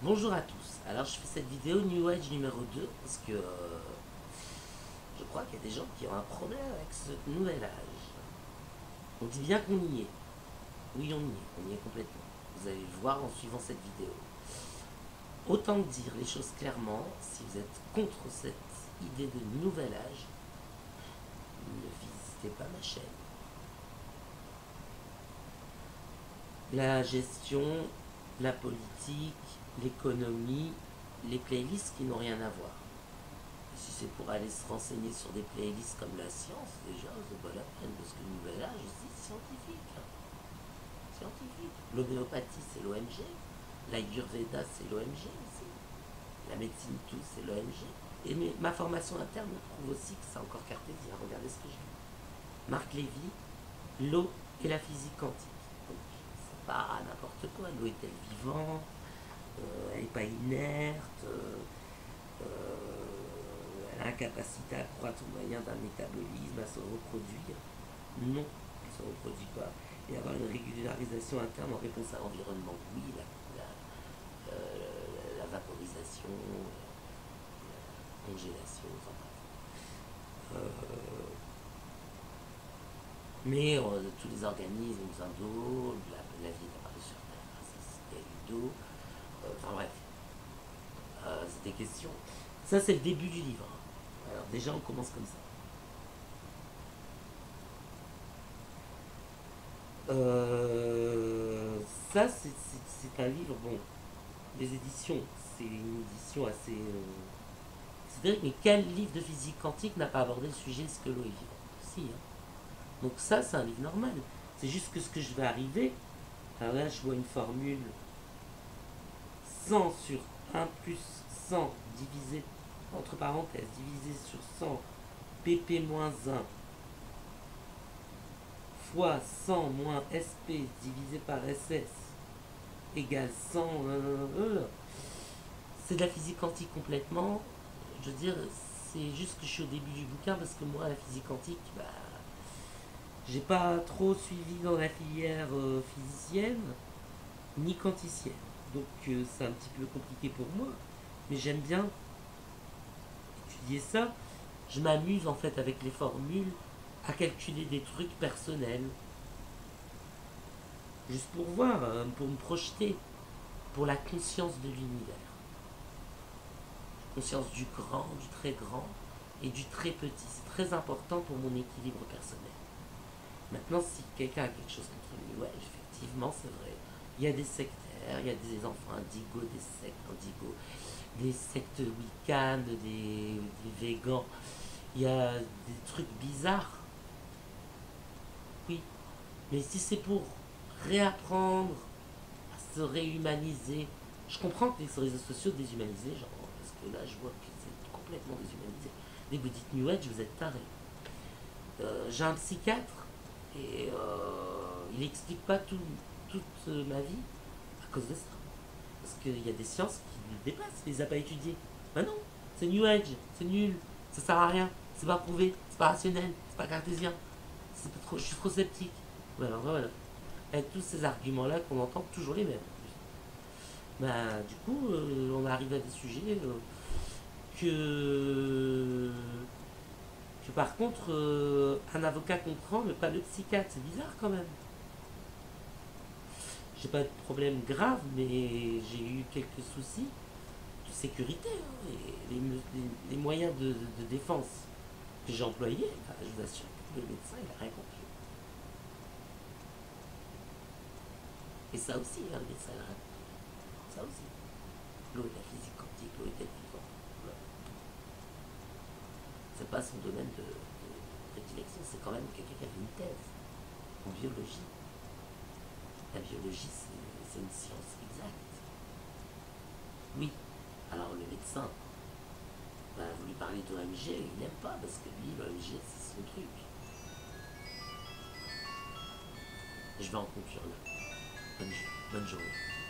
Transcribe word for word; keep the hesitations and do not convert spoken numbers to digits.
Bonjour à tous. Alors je fais cette vidéo New Age numéro deux parce que euh, je crois qu'il y a des gens qui ont un problème avec ce nouvel âge. On dit bien qu'on y est. Oui, on y est. On y est complètement. Vous allez le voir en suivant cette vidéo. Autant dire les choses clairement, si vous êtes contre cette idée de nouvel âge, ne visitez pas ma chaîne. La gestion, la politique, l'économie, les playlists qui n'ont rien à voir. Si c'est pour aller se renseigner sur des playlists comme la science, déjà, c'est pas la peine, parce que le nouvel âge aussi, c'est scientifique. Scientifique. L'homéopathie, c'est l'O M G. L'Ayurveda, c'est l'O M G aussi. La médecine, tout, c'est l'O M G. Et mes, ma formation interne me prouve aussi que c'est encore cartésien. Regardez ce que je dis. Marc Lévy, l'eau et la physique quantique. Donc, c'est pas n'importe quoi. L'eau est-elle vivante, euh, elle n'est pas inerte, euh, euh, elle a la capacité à croître au moyen d'un métabolisme, à se reproduire. Non, elle ne se reproduit pas. Et avoir une régularisation interne en réponse à l'environnement. Oui, la, la, euh, la vaporisation, la congélation, enfin bref. Euh, mais euh, tous les organismes ont besoin d'eau, la, la vie est apparue sur Terre grâce à ce qu'il y a eu d'eau. Euh, enfin bref, euh, c'est des questions. Ça, c'est le début du livre. Alors déjà, on commence comme ça. Euh, ça, c'est un livre, bon, les éditions, c'est une édition assez... Euh, c'est-à-dire, mais quel livre de physique quantique n'a pas abordé le sujet est-ce que l'eau est vivante? Si, hein. Donc ça, c'est un livre normal. C'est juste que ce que je vais arriver, alors là, je vois une formule cent sur un plus cent divisé, entre parenthèses, divisé sur cent, pp moins un, fois cent moins sp divisé par ss égale cent. Euh, euh, c'est de la physique quantique complètement. Je veux dire, c'est juste que je suis au début du bouquin parce que moi, la physique quantique, bah, j'ai pas trop suivi dans la filière euh, physicienne ni quanticienne. Donc euh, c'est un petit peu compliqué pour moi. Mais j'aime bien étudier ça. Je m'amuse en fait avec les formules à calculer des trucs personnels. Juste pour voir, hein, pour me projeter, pour la conscience de l'univers. Conscience du grand, du très grand et du très petit. C'est très important pour mon équilibre personnel. Maintenant, si quelqu'un a quelque chose contre lui, ouais, effectivement, c'est vrai. Il y a des sectaires, il y a des enfants indigos, des sectes indigos, des sectes wiccanes, des, des végans. Il y a des trucs bizarres, oui. Mais si c'est pour réapprendre à se réhumaniser, je comprends que les réseaux sociaux déshumanisés, genre, parce que là, je vois que c'est complètement déshumanisé. Dès que vous dites New Age, vous êtes taré. Euh, J'ai un psychiatre et euh, il n'explique pas tout, toute euh, ma vie à cause de ça. Parce qu'il y a des sciences qui le dépassent, il les a pas étudiées. Ben non, c'est New Age, c'est nul, ça sert à rien, c'est pas prouvé, c'est pas rationnel, c'est pas cartésien, trop, je suis trop sceptique. Voilà, voilà. Avec tous ces arguments-là qu'on entend toujours les mêmes. Ben, du coup, euh, on arrive à des sujets euh, que que par contre euh, un avocat comprend mais pas le psychiatre, c'est bizarre quand même. J'ai pas de problème grave mais j'ai eu quelques soucis de sécurité, hein, et les, les, les moyens de, de, de défense que j'ai employés, bah, je vous assure que le médecin il a rien compris. Et ça aussi, hein, le médecin il a rien compris. Ça aussi. L'eau est la physique quantique, l'eau est vivant. Voilà. C'est pas son domaine de, de prédilection, c'est quand même quelqu'un qui a fait une thèse en biologie. La biologie, c'est une science exacte. Oui. Alors le médecin, bah, vous lui parlez d'O M G, il n'aime pas parce que lui, l'O M G, c'est son truc. Je vais en conclure là. Bonne, bonne journée.